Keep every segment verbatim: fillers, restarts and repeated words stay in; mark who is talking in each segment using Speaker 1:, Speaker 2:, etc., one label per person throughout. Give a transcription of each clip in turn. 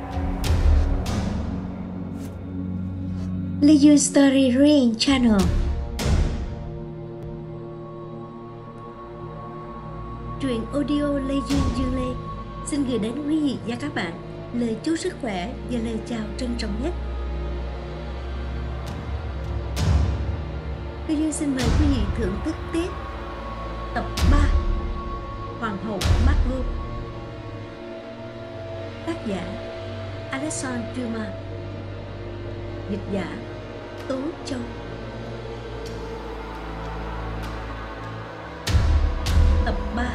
Speaker 1: Legion Story Reading Channel. Truyện audio Legion Dương Lê xin gửi đến quý vị và các bạn lời chúc sức khỏe và lời chào trân trọng nhất. Legion xin mời quý vị thưởng thức tiếp tập ba Hoàng hậu Margot. Tác giả Alexandre Dumas, dịch giả Tố Châu. Tập ba,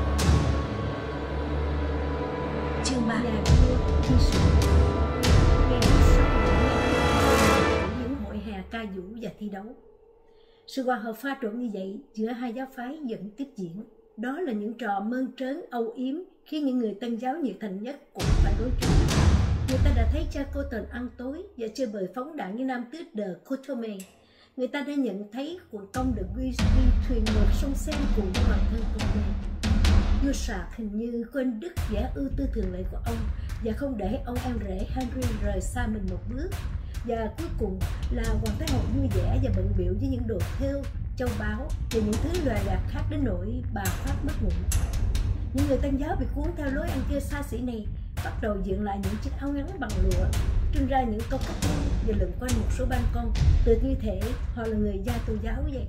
Speaker 1: chương ba.
Speaker 2: Nhà vua thi sử. Ngày hôm sau những hội hè ca vũ và thi đấu. Sự hòa hợp pha trộn như vậy giữa hai giáo phái vẫn tiếp diễn. Đó là những trò mơn trớn âu yếm khi những người Tân giáo nhiệt thành nhất cũng phải đối chọi. Người ta đã thấy cha cô Tần ăn tối và chơi bời phóng đảng với nam tước de Courtorme. Người ta đã nhận thấy quận công de Guise đi thuyền ngược sông Seine cùng với hoàng thân Condé. Vua Sạc hình như quên đứt vẻ ưu tư thường lệ của ông và không để ông em rể Henry rời xa mình một bước. Và cuối cùng là hoàng thái hậu vui vẻ và bận bịu với những đồ thêu, châu báu và những thứ loài lạc khác đến nỗi bà phát mất ngủ. Những người Tân giáo bị cuốn theo lối ăn chơi xa xỉ này bắt đầu dựng lại những chiếc áo ngắn bằng lụa, trưng ra những câu cách và lượn quanh một số ban công, tự như thể họ là người gia tôn giáo vậy.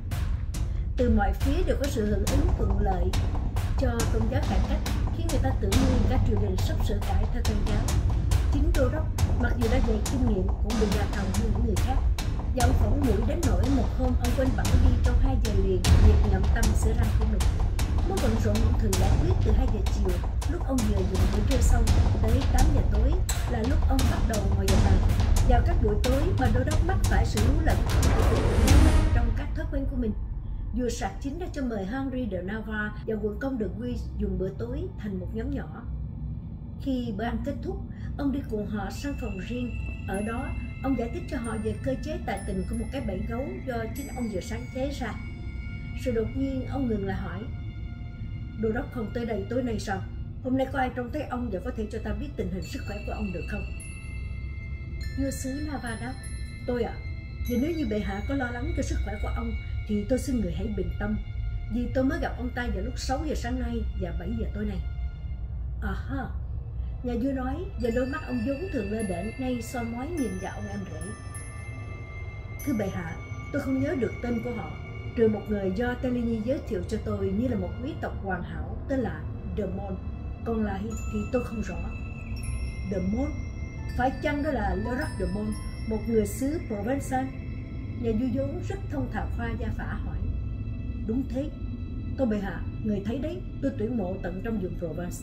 Speaker 2: Từ mọi phía đều có sự hưởng ứng thuận lợi cho tôn giáo cải cách, khiến người ta tưởng như cả triều đình sắp sửa cải theo tôn giáo. Chính Đô Đốc, mặc dù đã dày kinh nghiệm, cũng bị già thòng như những người khác, và ông phỏng mũi đến nỗi một hôm ông quên bẵng đi trong hai giờ liền việc ngậm tâm sữa răng của mình. Mối bận rộn ông thường giải quyết từ hai giờ chiều, lúc ông vừa dùng bữa trưa xong, tới tám giờ tối là lúc ông bắt đầu ngồi vào bàn. Vào các buổi tối mà Đô Đốc mắc phải sự lú lẫn trong các thói quen của mình. Vua Sạc chính đã cho mời Henry de Navarre và quận công de Guise dùng bữa tối thành một nhóm nhỏ. Khi bữa ăn kết thúc, ông đi cùng họ sang phòng riêng. Ở đó, ông giải thích cho họ về cơ chế tài tình của một cái bẫy gấu do chính ông vừa sáng chế ra. Rồi đột nhiên ông ngừng lại hỏi: Đô Đốc không tới đây tối nay sao? Hôm nay có ai trông thấy ông và có thể cho ta biết tình hình sức khỏe của ông được không? Vua xứ Navarre đáp: Tôi ạ, à, vì nếu như bệ hạ có lo lắng cho sức khỏe của ông thì tôi xin người hãy bình tâm, vì tôi mới gặp ông ta vào lúc sáu giờ sáng nay và bảy giờ tối nay. À ha, nhà vua nói, và đôi mắt ông vốn thường lơ đễnh nay soi mói nhìn vào ông em rể. Thưa bệ hạ, tôi không nhớ được tên của họ, trừ một người do Teligny giới thiệu cho tôi như là một quý tộc hoàn hảo tên là De Mon. Còn lại thì tôi không rõ. De Mon? Phải chăng đó là Laurac de Mon, một người xứ Provence? Nhà vua vốn rất thông thạo khoa gia phả hỏi. Đúng thế, tôi bệ hạ, người thấy đấy, tôi tuyển mộ tận trong vùng Provence.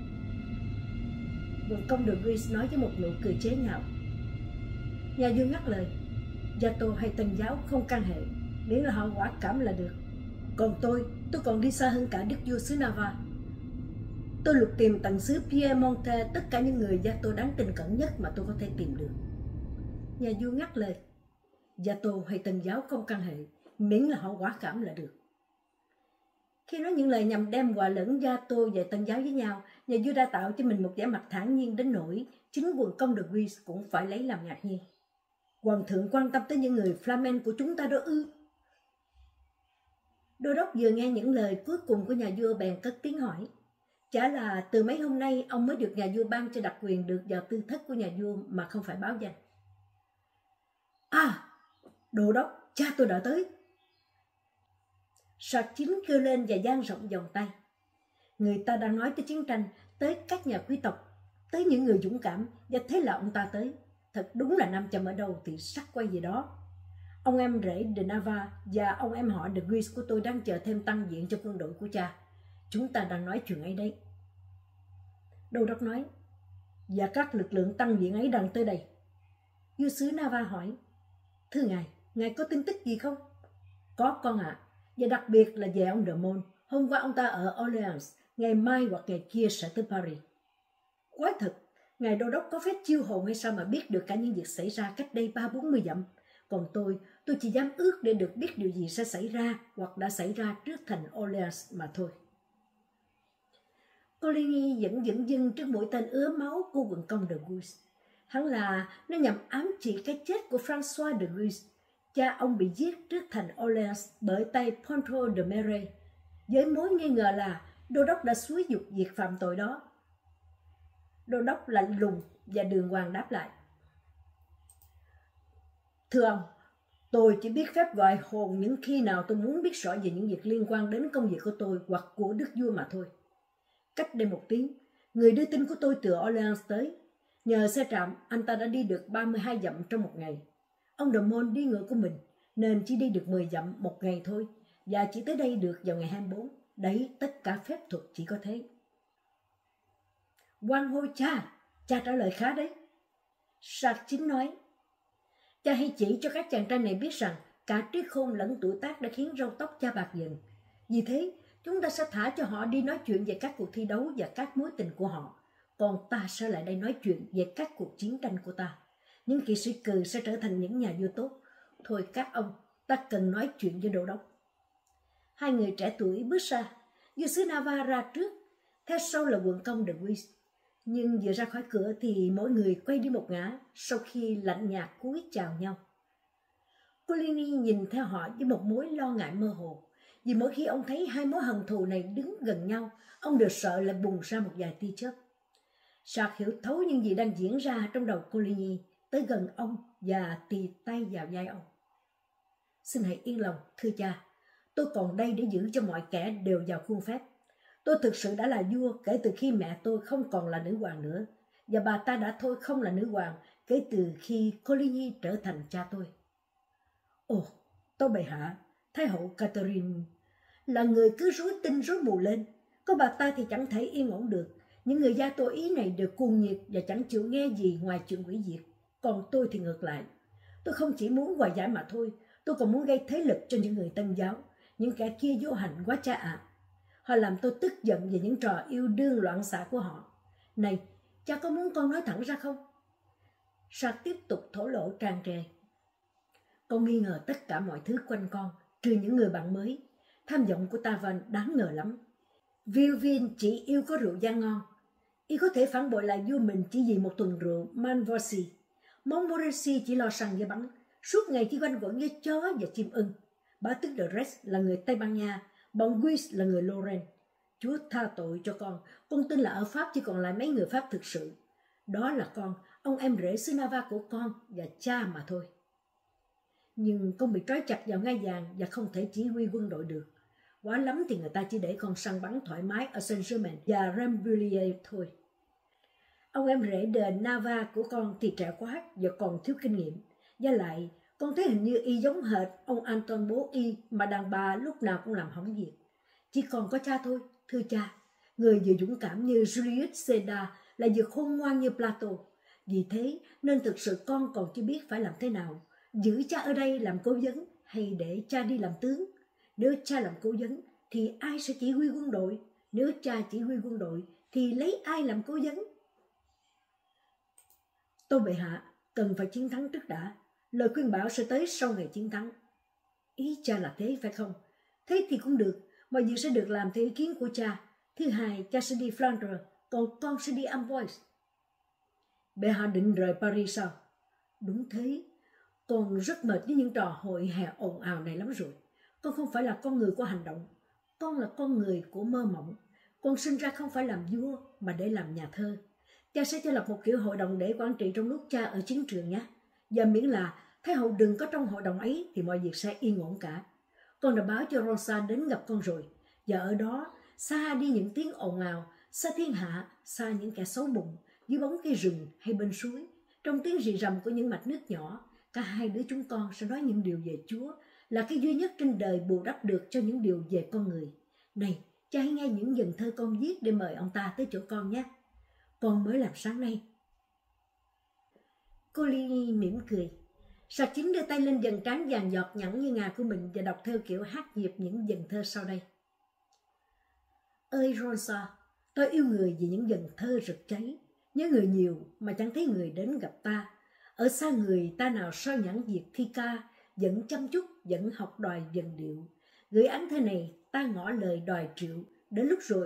Speaker 2: Quận công de Guise nói với một nụ cười chế nhạo. Nhà vua ngắt lời: Gia tô hay Tân giáo không can hệ, miễn là họ quả cảm là được. Còn tôi, tôi còn đi xa hơn cả đức vua xứ Navarre. Tôi lục tìm tận xứ Piemonte tất cả những người gia tô đáng tin cẩn nhất mà tôi có thể tìm được. Nhà vua ngắt lời: Gia tô hay Tân giáo không can hệ, miễn là họ quả cảm là được. Khi nói những lời nhằm đem hòa lẫn Gia tô và Tân giáo với nhau, nhà vua đã tạo cho mình một vẻ mặt thản nhiên đến nỗi chính quận công de Guise cũng phải lấy làm ngạc nhiên. Hoàng thượng quan tâm tới những người Flamen của chúng ta đó ư? Đô Đốc vừa nghe những lời cuối cùng của nhà vua bèn cất tiếng hỏi. Chả là từ mấy hôm nay ông mới được nhà vua ban cho đặc quyền được vào tư thất của nhà vua mà không phải báo danh. À, Đô Đốc, cha tôi đã tới. Sạc chính kêu lên và dang rộng vòng tay. Người ta đang nói tới chiến tranh, tới các nhà quý tộc, tới những người dũng cảm, và thế là ông ta tới. Thật đúng là nam châm ở đâu thì sắc quay về đó. Ông em rể de Navarre và ông em họ de Guise của tôi đang chờ thêm tăng viện cho quân đội của cha. Chúng ta đang nói chuyện ấy đấy. Đô Đốc nói: Và các lực lượng tăng viện ấy đang tới đây. Vua xứ Navarre hỏi: Thưa ngài, ngài có tin tức gì không? Có con ạ, à, và đặc biệt là về ông de Mon. Hôm qua ông ta ở Orleans, ngày mai hoặc ngày kia sẽ tới Paris. Quái thật, ngài Đô Đốc có phép chiêu hồn hay sao mà biết được cả những việc xảy ra cách đây ba bốn mươi dặm. Còn tôi, tôi chỉ dám ước để được biết điều gì sẽ xảy ra hoặc đã xảy ra trước thành Orleans mà thôi. Coligny vẫn dửng dưng trước mũi tên ứa máu của quận công de Guise. Hắn là nó nhằm ám chỉ cái chết của François de Guise. Cha ông bị giết trước thành Orléans bởi tay Ponto de Mere, với mối nghi ngờ là đô đốc đã xúi giục việc phạm tội đó. Đô đốc lạnh lùng và đường hoàng đáp lại: Thưa ông, tôi chỉ biết phép gọi hồn những khi nào tôi muốn biết rõ về những việc liên quan đến công việc của tôi hoặc của đức vua mà thôi. Cách đây một tiếng, người đưa tin của tôi từ Orléans tới. Nhờ xe trạm, anh ta đã đi được ba mươi hai dặm trong một ngày. Ông de Mon đi ngựa của mình, nên chỉ đi được mười dặm một ngày thôi, và chỉ tới đây được vào ngày hai mươi bốn. Đấy, tất cả phép thuật chỉ có thế. Quan hô cha, cha trả lời khá đấy. Sạc chính nói: Cha hãy chỉ cho các chàng trai này biết rằng cả trí khôn lẫn tuổi tác đã khiến râu tóc cha bạc dần. Vì thế, chúng ta sẽ thả cho họ đi nói chuyện về các cuộc thi đấu và các mối tình của họ. Còn ta sẽ lại đây nói chuyện về các cuộc chiến tranh của ta. Những kỵ sĩ cừ sẽ trở thành những nhà vua tốt. Thôi các ông, ta cần nói chuyện với đô đốc. Hai người trẻ tuổi bước ra. Vua xứ Navarre ra trước, theo sau là quận công de Guise. Nhưng vừa ra khỏi cửa thì mỗi người quay đi một ngã sau khi lạnh nhạt cúi chào nhau. Coligny nhìn theo họ với một mối lo ngại mơ hồ. Vì mỗi khi ông thấy hai mối hận thù này đứng gần nhau, ông đều sợ lại bùng ra một vài tia chớp. Sạc hiểu thấu những gì đang diễn ra trong đầu Coligny, tới gần ông và tì tay vào vai ông. Xin hãy yên lòng, thưa cha. Tôi còn đây để giữ cho mọi kẻ đều vào khuôn phép. Tôi thực sự đã là vua kể từ khi mẹ tôi không còn là nữ hoàng nữa, và bà ta đã thôi không là nữ hoàng kể từ khi Coligny trở thành cha tôi. Ồ, tâu bệ hạ, Thái hậu Catherine là người cứ rối tinh rối mù lên. Có bà ta thì chẳng thể yên ổn được. Những người gia tô Ý này đều cuồng nhiệt và chẳng chịu nghe gì ngoài chuyện hủy diệt. Còn tôi thì ngược lại. Tôi không chỉ muốn hòa giải mà thôi, tôi còn muốn gây thế lực cho những người Tân giáo. Những kẻ kia vô hạnh quá cha ạ. À. Họ làm tôi tức giận về những trò yêu đương loạn xạ của họ. Này, cha có muốn con nói thẳng ra không? Sạc tiếp tục thổ lộ tràn trề. Con nghi ngờ tất cả mọi thứ quanh con, trừ những người bạn mới. Tham vọng của Tavan đáng ngờ lắm. Vieuville chỉ yêu có rượu vang ngon. Y có thể phản bội lại vua mình chỉ vì một tuần rượu Malvoisie. Montmorency chỉ lo săn với bắn, suốt ngày chỉ quanh quẩn với chó và chim ưng. Bá tước de Retz là người Tây Ban Nha, bọn Guise là người Lorraine. Chúa tha tội cho con, con tin là ở Pháp chỉ còn lại mấy người Pháp thực sự. Đó là con, ông em rể xứ Navarre của con và cha mà thôi. Nhưng con bị trói chặt vào ngai vàng và không thể chỉ huy quân đội được. Quá lắm thì người ta chỉ để con săn bắn thoải mái ở Saint-Germain và Rambouillet thôi. Ông em rể de Navarre của con thì trẻ quá và còn thiếu kinh nghiệm. Và lại, con thấy hình như y giống hệt ông Anton bố y mà đàn bà lúc nào cũng làm hỏng việc. Chỉ còn có cha thôi, thưa cha. Người vừa dũng cảm như Julius Caesar lại vừa khôn ngoan như Plato. Vì thế nên thực sự con còn chưa biết phải làm thế nào. Giữ cha ở đây làm cố vấn hay để cha đi làm tướng? Nếu cha làm cố vấn thì ai sẽ chỉ huy quân đội? Nếu cha chỉ huy quân đội thì lấy ai làm cố vấn? Tôi bệ hạ, cần phải chiến thắng trước đã. Lời khuyên bảo sẽ tới sau ngày chiến thắng. Ý cha là thế phải không? Thế thì cũng được, mọi việc sẽ được làm theo ý kiến của cha. Thứ hai, cha sẽ đi Flandre, còn con sẽ đi Amboise. Bệ hạ định rời Paris sao? Đúng thế, con rất mệt với những trò hội hè ồn ào này lắm rồi. Con không phải là con người của hành động, con là con người của mơ mộng. Con sinh ra không phải làm vua mà để làm nhà thơ. Cha sẽ cho lập một kiểu hội đồng để quản trị trong lúc cha ở chiến trường nhé. Và miễn là Thái hậu đừng có trong hội đồng ấy thì mọi việc sẽ yên ổn cả. Con đã báo cho Rosa đến gặp con rồi. Và ở đó, xa đi những tiếng ồn ào, xa thiên hạ, xa những kẻ xấu bụng, dưới bóng cây rừng hay bên suối, trong tiếng rì rầm của những mạch nước nhỏ, cả hai đứa chúng con sẽ nói những điều về Chúa, là cái duy nhất trên đời bù đắp được cho những điều về con người. Này, cha hãy nghe những dần thơ con viết để mời ông ta tới chỗ con nhé. Con mới làm sáng nay. Coligny mỉm cười. Sạc Chính đưa tay lên dần trán vàng giọt nhẵn như ngà của mình và đọc theo kiểu hát nhịp những dần thơ sau đây. Ơi Rosa, tôi yêu người vì những dần thơ rực cháy, nhớ người nhiều mà chẳng thấy người đến gặp ta. Ở xa người ta nào sao nhãn việc thi ca, vẫn chăm chút, vẫn học đòi dần điệu. Gửi án thơ này ta ngỏ lời đòi triệu, đến lúc rồi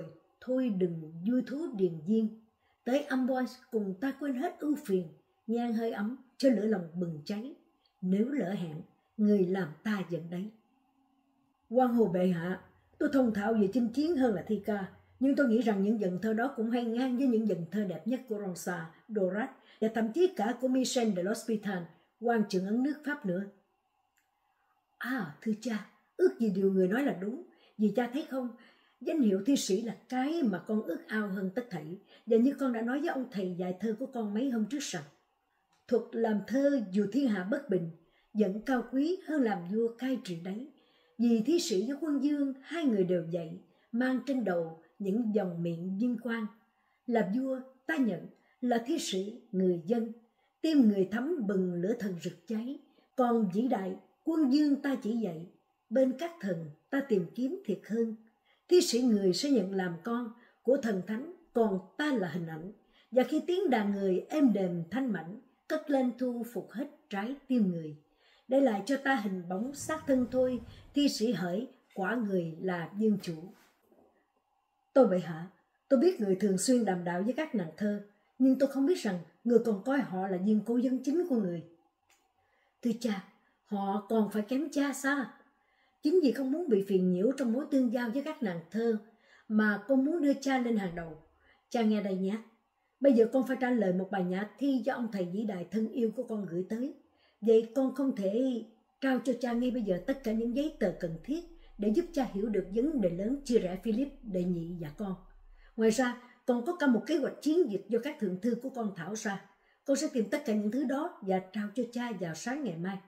Speaker 2: thôi đừng vui thú điền viên. Tới Amboise cùng ta quên hết ưu phiền, nhang hơi ấm cho lửa lòng bừng cháy. Nếu lỡ hẹn, người làm ta giận đấy. Quan hồ bệ hạ, tôi thông thạo về chinh chiến hơn là thi ca, nhưng tôi nghĩ rằng những dần thơ đó cũng hay ngang với những dần thơ đẹp nhất của Ronsard, Dorat và thậm chí cả của Michel de l'Hospital, quan trưởng ấn nước Pháp nữa. À, thưa cha, ước gì điều người nói là đúng, vì cha thấy không, danh hiệu thi sĩ là cái mà con ước ao hơn tất thảy, và như con đã nói với ông thầy dạy thơ của con mấy hôm trước rằng, thuật làm thơ dù thiên hạ bất bình, vẫn cao quý hơn làm vua cai trị đấy. Vì thi sĩ với quân vương hai người đều vậy, mang trên đầu những dòng miệng vinh quang. Là vua ta nhận, là thi sĩ người dân, tim người thấm bừng lửa thần rực cháy. Còn vĩ đại quân vương ta chỉ dạy, bên các thần ta tìm kiếm thiệt hơn. Thi sĩ người sẽ nhận làm con của thần thánh, còn ta là hình ảnh. Và khi tiếng đàn người êm đềm thanh mảnh, cất lên thu phục hết trái tim người. Để lại cho ta hình bóng xác thân thôi, thi sĩ hỡi, quả người là vương chủ. Tôi bệ hạ, tôi biết người thường xuyên đàm đạo với các nàng thơ, nhưng tôi không biết rằng người còn coi họ là viên cố vấn chính của người. Thưa cha, họ còn phải kém cha xa. Chính vì không muốn bị phiền nhiễu trong mối tương giao với các nàng thơ, mà con muốn đưa cha lên hàng đầu. Cha nghe đây nhé. Bây giờ con phải trả lời một bài nhã thi do ông thầy vĩ đại thân yêu của con gửi tới. Vậy con không thể trao cho cha ngay bây giờ tất cả những giấy tờ cần thiết để giúp cha hiểu được vấn đề lớn chia rẽ Philip đệ nhị và con. Ngoài ra, còn có cả một kế hoạch chiến dịch do các thượng thư của con thảo ra. Con sẽ tìm tất cả những thứ đó và trao cho cha vào sáng ngày mai.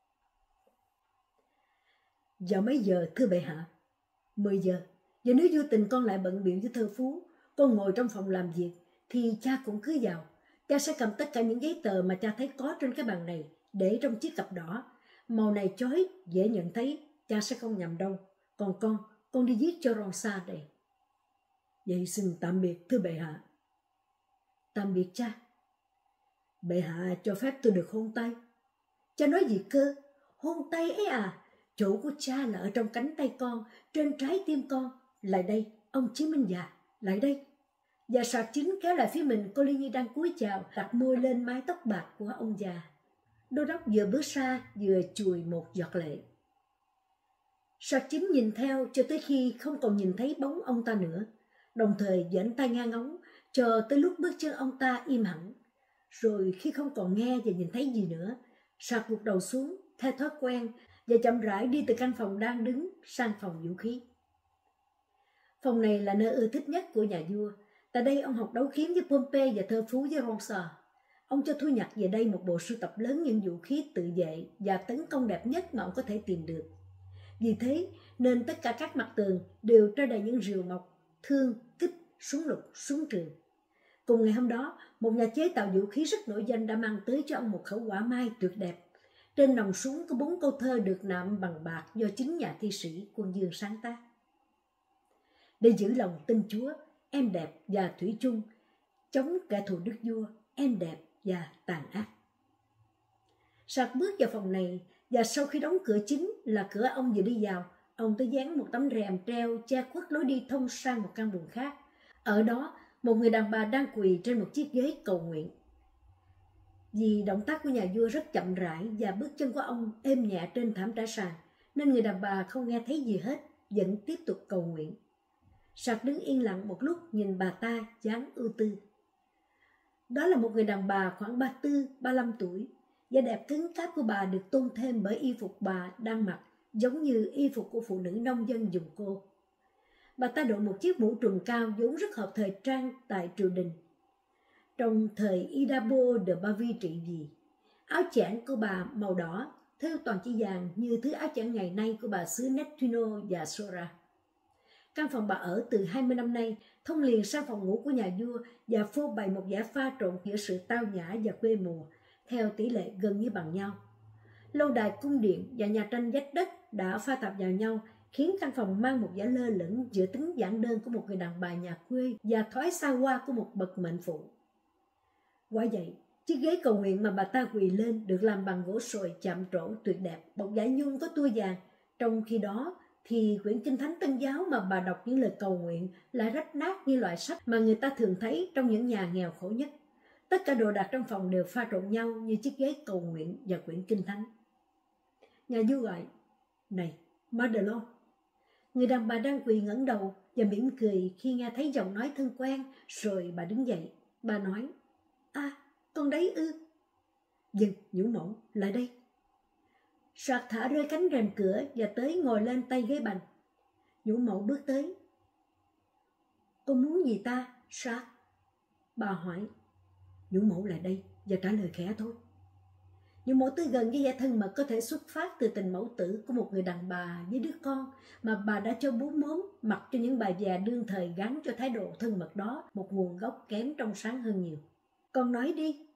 Speaker 2: Vào mấy giờ thưa bệ hạ? Mười giờ. Và nếu vô tình con lại bận biệu với thơ phú, con ngồi trong phòng làm việc, thì cha cũng cứ vào. Cha sẽ cầm tất cả những giấy tờ mà cha thấy có trên cái bàn này, để trong chiếc cặp đỏ. Màu này chói, dễ nhận thấy, cha sẽ không nhầm đâu. Còn con, con đi viết cho Ronsard đây. Vậy xin tạm biệt thưa bệ hạ. Tạm biệt cha. Bệ hạ cho phép tôi được hôn tay. Cha nói gì cơ? Hôn tay ấy à? Chỗ của cha là ở trong cánh tay con, trên trái tim con. Lại đây, ông Chí Minh già, lại đây. Và Sạc Chính kéo lại phía mình, cô Ly Nhi đang cúi chào, đặt môi lên mái tóc bạc của ông già. Đô đốc vừa bước ra, vừa chùi một giọt lệ. Sạc Chính nhìn theo cho tới khi không còn nhìn thấy bóng ông ta nữa, đồng thời dẫn tay ngang ống, chờ tới lúc bước chân ông ta im hẳn. Rồi khi không còn nghe và nhìn thấy gì nữa, Sạc gục đầu xuống, theo thói quen, và chậm rãi đi từ căn phòng đang đứng sang phòng vũ khí. Phòng này là nơi ưa thích nhất của nhà vua. Tại đây ông học đấu kiếm với Pompey và thơ phú với Ronsard. Ông cho thu nhặt về đây một bộ sưu tập lớn những vũ khí tự vệ và tấn công đẹp nhất mà ông có thể tìm được. Vì thế nên tất cả các mặt tường đều treo đầy những rìu mộc, thương, kích, súng lục, súng trường. Cùng ngày hôm đó, một nhà chế tạo vũ khí rất nổi danh đã mang tới cho ông một khẩu hỏa mai tuyệt đẹp. Trên nòng súng có bốn câu thơ được nạm bằng bạc do chính nhà thi sĩ quân vương sáng tác. Để giữ lòng tin Chúa, em đẹp và thủy chung, chống kẻ thù đức vua, em đẹp và tàn ác. Sạc bước vào phòng này, và sau khi đóng cửa chính là cửa ông vừa đi vào, ông tới dán một tấm rèm treo che khuất lối đi thông sang một căn buồng khác. Ở đó, một người đàn bà đang quỳ trên một chiếc ghế cầu nguyện. Vì động tác của nhà vua rất chậm rãi và bước chân của ông êm nhẹ trên thảm trải sàn, nên người đàn bà không nghe thấy gì hết, vẫn tiếp tục cầu nguyện. Sạc đứng yên lặng một lúc nhìn bà ta dáng ưu tư. Đó là một người đàn bà khoảng ba mươi tư, ba mươi lăm tuổi. Da đẹp cứng cáp của bà được tôn thêm bởi y phục bà đang mặc, giống như y phục của phụ nữ nông dân vùng cô. Bà ta đội một chiếc mũ trùm cao vốn rất hợp thời trang tại triều đình. Trong thời Isabeau de Bavie trị vì, áo chẽn của bà màu đỏ, thêu toàn chỉ vàng như thứ áo chẽn ngày nay của bà xứ Nettuno và Sora. Căn phòng bà ở từ hai mươi năm nay thông liền sang phòng ngủ của nhà vua và phô bày một vẻ pha trộn giữa sự tao nhã và quê mùa, theo tỷ lệ gần như bằng nhau. Lâu đài cung điện và nhà tranh vách đất đã pha tạp vào nhau, khiến căn phòng mang một vẻ lơ lửng giữa tính giản đơn của một người đàn bà nhà quê và thói xa hoa của một bậc mệnh phụ. Quả vậy, chiếc ghế cầu nguyện mà bà ta quỳ lên được làm bằng gỗ sồi chạm trổ tuyệt đẹp, bọc vải nhung có tua vàng, trong khi đó thì quyển Kinh Thánh Tân Giáo mà bà đọc những lời cầu nguyện lại rách nát như loại sách mà người ta thường thấy trong những nhà nghèo khổ nhất. Tất cả đồ đạc trong phòng đều pha trộn nhau như chiếc ghế cầu nguyện và quyển Kinh Thánh. Nhà vua gọi, này, Madelon. Người đàn bà đang quỳ ngẩng đầu và mỉm cười khi nghe thấy giọng nói thân quen, rồi bà đứng dậy. Bà nói, à, con đấy ư? Dừng, nhũ mẫu, lại đây. Sạc thả rơi cánh rèm cửa và tới ngồi lên tay ghế bành. Nhũ mẫu bước tới. Con muốn gì ta, Sạc? Bà hỏi. Nhũ mẫu lại đây và trả lời khẽ thôi. Nhũ mẫu tới gần với vẻ thân mật có thể xuất phát từ tình mẫu tử của một người đàn bà với đứa con mà bà đã cho bú mớm, mặc cho những bà già đương thời gắn cho thái độ thân mật đó một nguồn gốc kém trong sáng hơn nhiều. Con nói đi.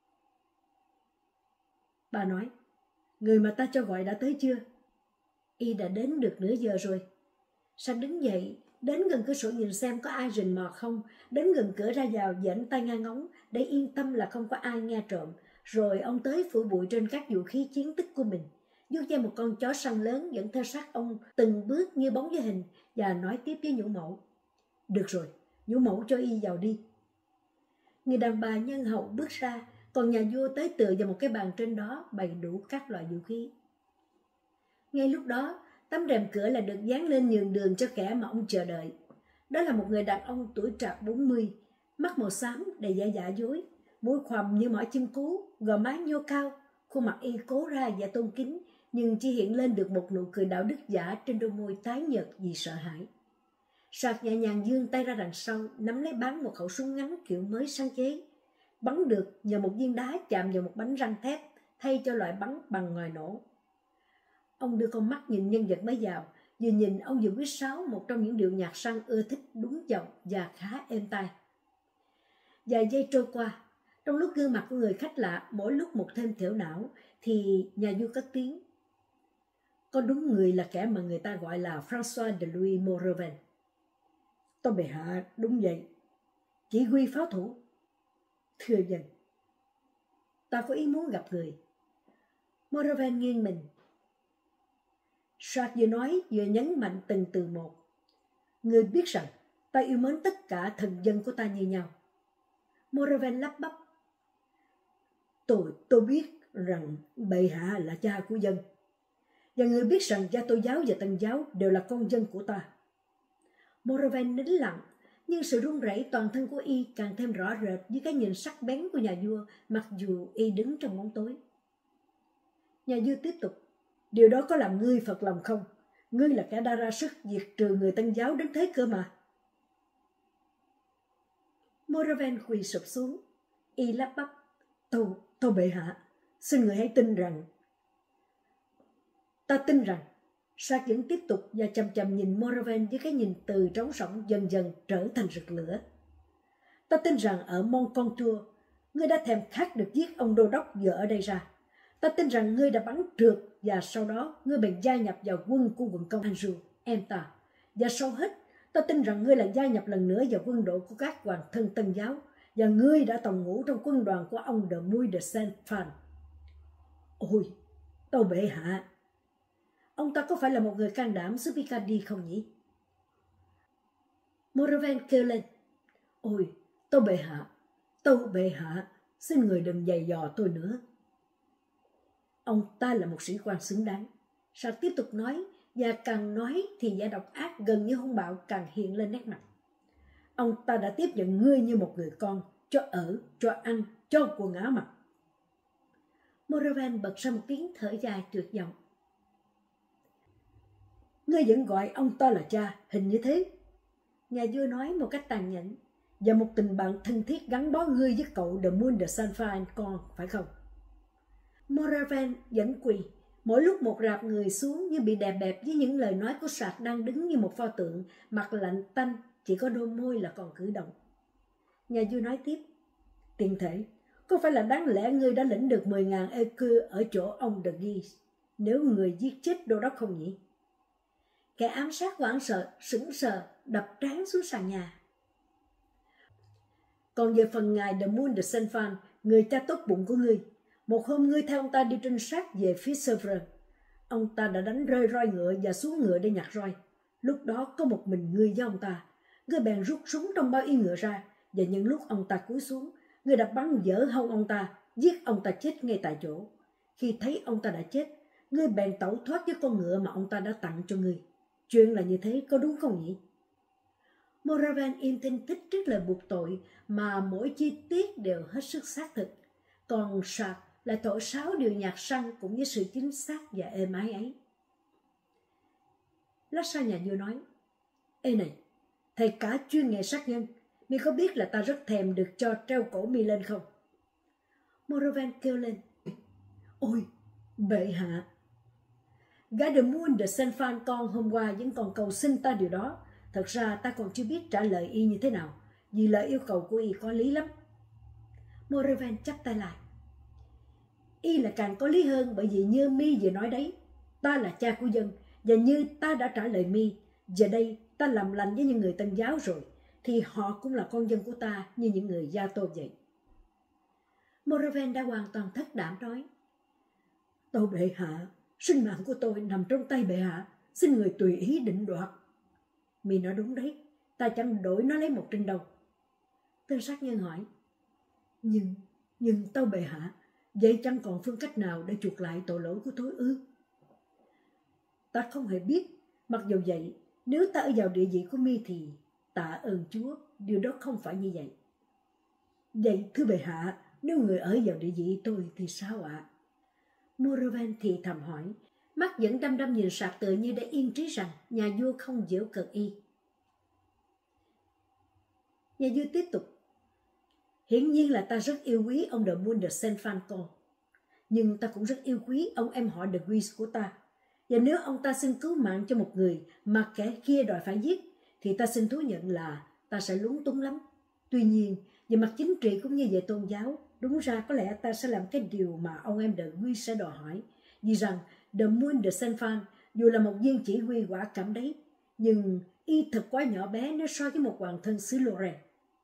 Speaker 2: Bà nói, người mà ta cho gọi đã tới chưa? Y đã đến được nửa giờ rồi. Sạc đứng dậy, đến gần cửa sổ nhìn xem có ai rình mò không, đến gần cửa ra vào dễn tay ngang ngóng để yên tâm là không có ai nghe trộm. Rồi ông tới phủ bụi trên các vũ khí chiến tích của mình, vuốt ve một con chó săn lớn dẫn theo sát ông từng bước như bóng với hình và nói tiếp với nhũ mẫu. Được rồi, nhũ mẫu cho y vào đi. Người đàn bà nhân hậu bước ra, còn nhà vua tới tựa vào một cái bàn trên đó bày đủ các loại vũ khí. Ngay lúc đó, tấm rèm cửa lại được dán lên nhường đường cho kẻ mà ông chờ đợi. Đó là một người đàn ông tuổi trạc bốn mươi, mắt màu xám đầy vẻ giả dối, mũi khoằm như mỏ chim cú, gò má nhô cao, khuôn mặt y cố ra và tôn kính, nhưng chỉ hiện lên được một nụ cười đạo đức giả trên đôi môi tái nhợt vì sợ hãi. Sạc nhẹ nhàng vươn tay ra đằng sau, nắm lấy bắn một khẩu súng ngắn kiểu mới sáng chế. Bắn được nhờ một viên đá chạm vào một bánh răng thép, thay cho loại bắn bằng ngòi nổ. Ông đưa con mắt nhìn nhân vật mới vào, vừa nhìn ông vừa huýt sáo một trong những điệu nhạc săn ưa thích đúng giọng và khá êm tai. Vài giây trôi qua, trong lúc gương mặt của người khách lạ mỗi lúc một thêm thiểu não, thì nhà vua cất tiếng. Có đúng người là kẻ mà người ta gọi là François de Louis Morreven. Tôi bệ hạ, đúng vậy. Chỉ huy pháo thủ. Thưa dân, ta có ý muốn gặp người. Morreven nghiêng mình. Sạc vừa nói vừa nhấn mạnh từng từ một. Người biết rằng ta yêu mến tất cả thần dân của ta như nhau. Morreven lắp bắp. Tôi, tôi biết rằng bệ hạ là cha của dân. Và người biết rằng cha Tô giáo và Tân giáo đều là con dân của ta. Morreven nín lặng, nhưng sự run rẩy toàn thân của y càng thêm rõ rệt với cái nhìn sắc bén của nhà vua, mặc dù y đứng trong bóng tối. Nhà vua tiếp tục. Điều đó có làm ngươi phật lòng không? Ngươi là kẻ đã ra sức diệt trừ người Tân giáo đến thế cơ mà. Morreven quỳ sụp xuống. Y lắp bắp. Tôi, tôi bệ hạ, xin người hãy tin rằng. Ta tin rằng. Sạc vẫn tiếp tục và chầm chầm nhìn Morreven với cái nhìn từ trống rỗng dần dần trở thành rực lửa. Ta tin rằng ở Moncontour, ngươi đã thèm khát được giết ông đô đốc vừa ở đây ra. Ta tin rằng ngươi đã bắn trượt và sau đó ngươi bèn gia nhập vào quân của quận công Anjou, em ta. Và sau hết, ta tin rằng ngươi lại gia nhập lần nữa vào quân đội của các hoàng thân Tân giáo và ngươi đã tòng ngũ trong quân đoàn của ông de Mouy de Saint-Phan. Ôi, tâu bệ hạ, ông ta có phải là một người can đảm xứ Picardy không nhỉ? Morreven kêu lên. Ôi, tâu bệ hạ, tâu bệ hạ, xin người đừng giày dò tôi nữa. Ông ta là một sĩ quan xứng đáng. Sạc tiếp tục nói, và càng nói thì vẻ độc ác gần như hung bạo càng hiện lên nét mặt. Ông ta đã tiếp nhận ngươi như một người con, cho ở, cho ăn, cho quần áo mặc. Morreven bật ra một tiếng thở dài tuyệt vọng. Ngươi vẫn gọi ông ta là cha, hình như thế. Nhà vua nói một cách tàn nhẫn. Và một tình bạn thân thiết gắn bó ngươi với cậu de Mouy de Saint-Phan con, phải không? Morreven vẫn quỳ, mỗi lúc một rạp người xuống như bị đè bẹp với những lời nói của Sạc đang đứng như một pho tượng, mặt lạnh tanh, chỉ có đôi môi là còn cử động. Nhà vua nói tiếp. Tiền thể, có phải là đáng lẽ ngươi đã lĩnh được mười ngàn écus ở chỗ ông de Guise, nếu người giết chết đô đốc không nhỉ? Kẻ ám sát hoảng sợ, sững sờ, đập trán xuống sàn nhà. Còn về phần ngài de Mouy de Saint-Phan, người cha tốt bụng của ngươi, một hôm ngươi theo ông ta đi trinh sát về phía Sèvres. ông ta đã đánh rơi roi ngựa và xuống ngựa để nhặt roi. Lúc đó có một mình ngươi với ông ta. Ngươi bèn rút súng trong bao y ngựa ra, và nhân lúc ông ta cúi xuống, ngươi đã bắn vỡ hông ông ta, giết ông ta chết ngay tại chỗ. Khi thấy ông ta đã chết, ngươi bèn tẩu thoát với con ngựa mà ông ta đã tặng cho ngươi. Chuyện là như thế, có đúng không nhỉ? Moravan im thinh thích trước lời buộc tội mà mỗi chi tiết đều hết sức xác thực. Còn Sharp lại thổi sáu điều nhạc săn cũng với sự chính xác và êm ái ấy. Lát sau nhà vua nói, ê này, thầy cả chuyên nghề sát nhân, mi có biết là ta rất thèm được cho treo cổ mi lên không? Moravan kêu lên, ôi, bệ hạ. Gã de Moon de Saint Phan con hôm qua vẫn còn cầu xin ta điều đó. Thật ra ta còn chưa biết trả lời y như thế nào, vì lời yêu cầu của y có lý lắm. Moravan chắp tay lại. Y là càng có lý hơn, bởi vì như mi vừa nói đấy, ta là cha của dân, và như ta đã trả lời mi, giờ đây ta làm lành với những người Tân giáo rồi, thì họ cũng là con dân của ta như những người Gia Tô vậy. Moravan đã hoàn toàn thất đảm nói, tâu bệ hạ, sinh mạng của tôi nằm trong tay bệ hạ, xin người tùy ý định đoạt. Mi nói đúng đấy, ta chẳng đổi nó lấy một trinh đâu. Tên sát nhân hỏi, nhưng, nhưng tâu bệ hạ, vậy chẳng còn phương cách nào để chuộc lại tội lỗi của tôi ư? Ta không hề biết, mặc dù vậy, nếu ta ở vào địa vị của mi thì tạ ơn Chúa, điều đó không phải như vậy. Vậy thưa bệ hạ, nếu người ở vào địa vị tôi thì sao ạ? À? Moravan thì thầm hỏi, mắt vẫn đăm đăm nhìn Sharp tựa như để yên trí rằng nhà vua không giễu cợt y. Nhà vua tiếp tục, hiển nhiên là ta rất yêu quý ông de Moon de Saint Phan con, nhưng ta cũng rất yêu quý ông em họ de Guise của ta. Và nếu ông ta xin cứu mạng cho một người mà kẻ kia đòi phải giết, thì ta xin thú nhận là ta sẽ lúng túng lắm. Tuy nhiên, về mặt chính trị cũng như về tôn giáo, đúng ra có lẽ ta sẽ làm cái điều mà ông em de Guise sẽ đòi hỏi. Vì rằng de Moon de Saint Phan dù là một viên chỉ huy quả cảm đấy, nhưng y thật quá nhỏ bé nếu so với một hoàng thân xứ Lorraine.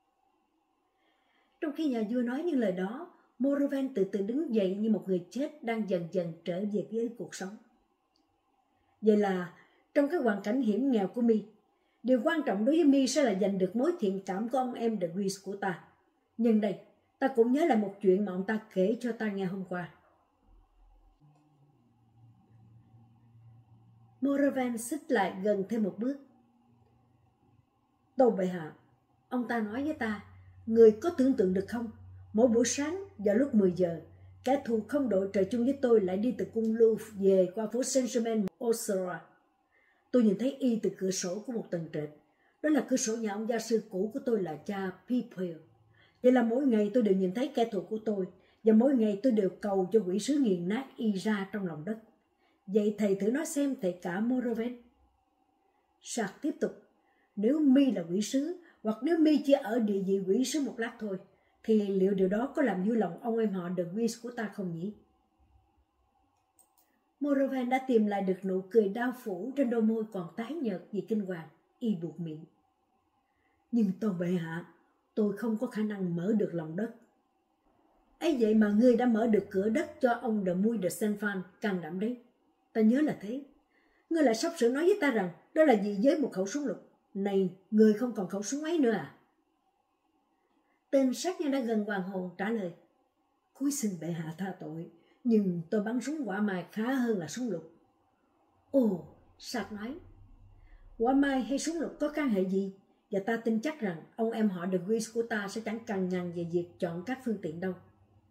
Speaker 2: Trong khi nhà vua nói những lời đó, Moravan từ từ đứng dậy như một người chết đang dần dần trở về với cuộc sống. Vậy là trong cái hoàn cảnh hiểm nghèo của mi, điều quan trọng đối với mi sẽ là giành được mối thiện cảm của ông em de Guise của ta. Nhưng đây, ta cũng nhớ lại một chuyện mà ông ta kể cho ta nghe hôm qua. Moravan xích lại gần thêm một bước. Tâu bệ hạ, ông ta nói với ta, người có tưởng tượng được không? Mỗi buổi sáng vào lúc mười giờ, kẻ thù không đội trời chung với tôi lại đi từ cung Louvre về qua phố Saint-Germain-Auxerrois. Tôi nhìn thấy y từ cửa sổ của một tầng trệt. Đó là cửa sổ nhà ông gia sư cũ của tôi là cha Pipil. Vậy là mỗi ngày tôi đều nhìn thấy kẻ thù của tôi, và mỗi ngày tôi đều cầu cho quỷ sứ nghiền nát y ra trong lòng đất. Vậy thầy thử nói xem, thầy cả Moravan. Sharp tiếp tục, nếu mi là quỷ sứ, hoặc nếu mi chỉ ở địa vị quỷ sứ một lát thôi, thì liệu điều đó có làm vui lòng ông em họ de Guise của ta không nhỉ? Moravan đã tìm lại được nụ cười đau phủ trên đôi môi còn tái nhợt vì kinh hoàng. Y buộc miệng. Nhưng tâu bệ hạ, tôi không có khả năng mở được lòng đất. Ấy vậy mà ngươi đã mở được cửa đất cho ông de Moon de Saint Phan, can đảm đấy. Ta nhớ là thế. Ngươi lại sắp sửa nói với ta rằng đó là gì với một khẩu súng lục. Này, ngươi không còn khẩu súng ấy nữa à? Tên sát nhân đã gần hoàn hồn trả lời. Cúi xin bệ hạ tha tội, nhưng tôi bắn súng quả mai khá hơn là súng lục. Ồ, Sharp nói, quả mai hay súng lục có can hệ gì? Và ta tin chắc rằng ông em họ de Guise của ta sẽ chẳng cằn nhằn về việc chọn các phương tiện đâu.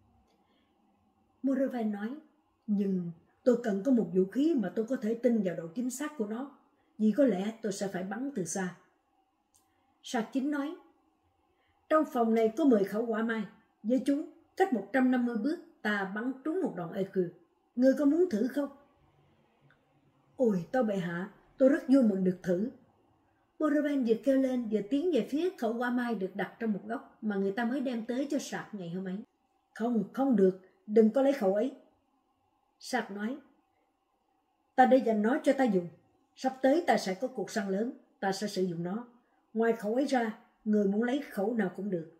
Speaker 2: Moravan nói, nhưng tôi cần có một vũ khí mà tôi có thể tin vào độ chính xác của nó, vì có lẽ tôi sẽ phải bắn từ xa. Sharp chính nói, trong phòng này có mười khẩu quả mai, với chúng cách một trăm năm mươi bước ta bắn trúng một đòn écu. Ngươi có muốn thử không? Ôi tâu bệ hạ, tôi rất vui mừng được thử. Moravan vừa kêu lên vừa tiến về phía khẩu quả mai được đặt trong một góc mà người ta mới đem tới cho Sharp ngày hôm ấy. Không, không được, đừng có lấy khẩu ấy. Sharp nói, ta để dành nó cho ta dùng. Sắp tới ta sẽ có cuộc săn lớn, ta sẽ sử dụng nó. Ngoài khẩu ấy ra, người muốn lấy khẩu nào cũng được.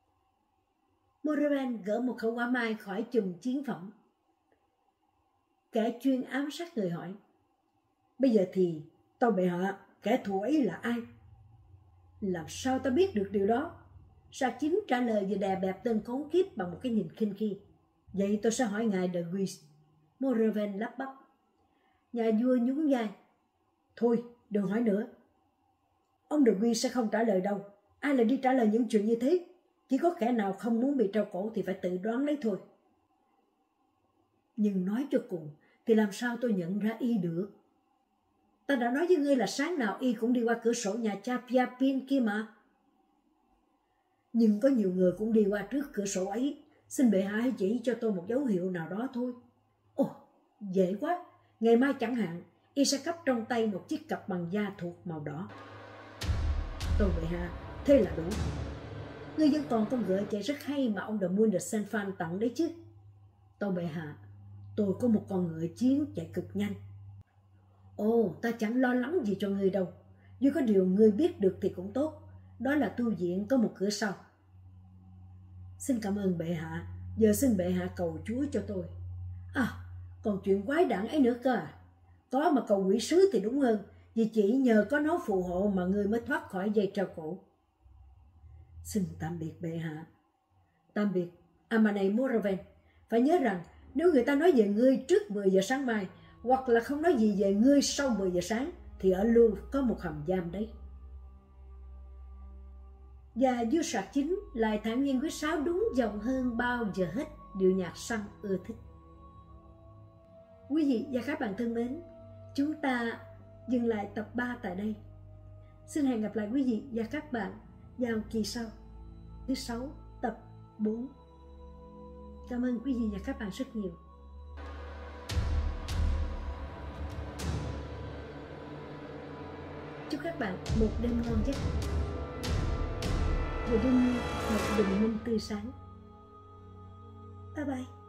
Speaker 2: Moravan gỡ một khẩu quả mai khỏi chùm chiến phẩm. kẻ chuyên ám sát người hỏi. Bây giờ thì tâu bệ hạ, kẻ thù ấy là ai? Làm sao ta biết được điều đó? Sạc Chính trả lời và đè bẹp tên khốn kiếp bằng một cái nhìn khinh khi. Vậy tôi sẽ hỏi ngài de Guise. Moraven lắp bắp. Nhà vua nhún vai. Thôi, đừng hỏi nữa. Ông de Guise sẽ không trả lời đâu. Ai lại đi trả lời những chuyện như thế? Chỉ có kẻ nào không muốn bị treo cổ thì phải tự đoán lấy thôi. Nhưng nói cho cùng thì làm sao tôi nhận ra y được? Ta đã nói với ngươi là sáng nào y cũng đi qua cửa sổ nhà cha Piapin kia mà. Nhưng có nhiều người cũng đi qua trước cửa sổ ấy. Xin bệ hạ hãy chỉ cho tôi một dấu hiệu nào đó thôi. Ồ, dễ quá. Ngày mai chẳng hạn, y sẽ cấp trong tay một chiếc cặp bằng da thuộc màu đỏ. Tôi bệ hạ, thế là đủ. Ngươi vẫn còn con ngựa chạy rất hay mà ông de Mount de Saint Phan tặng đấy chứ. Tôi bệ hạ, tôi có một con ngựa chiến chạy cực nhanh. Ồ, ta chẳng lo lắng gì cho ngươi đâu. Dù có điều ngươi biết được thì cũng tốt. Đó là tu viện có một cửa sau. Xin cảm ơn bệ hạ. Giờ xin bệ hạ cầu Chúa cho tôi. À, còn chuyện quái đản ấy nữa cơ à? Có mà cầu quỷ sứ thì đúng hơn. Vì chỉ nhờ có nó phù hộ mà ngươi mới thoát khỏi dây treo cổ. Xin tạm biệt bệ hạ. Tạm biệt Amanei Moraven. Phải nhớ rằng nếu người ta nói về ngươi trước mười giờ sáng mai, hoặc là không nói gì về ngươi sau mười giờ sáng, thì ở Louvre có một hầm giam đấy. Và vua Sạc Chính lại thản nhiên quyết sáo đúng dòng hơn bao giờ hết điệu nhạc săn ưa thích. Quý vị và các bạn thân mến, chúng ta dừng lại tập ba tại đây. Xin hẹn gặp lại quý vị và các bạn vào kỳ sau, thứ sáu, tập bốn. Cảm ơn quý vị và các bạn rất nhiều. Chúc các bạn một đêm ngon giấc và đêm một bình minh tươi sáng. Bye bye.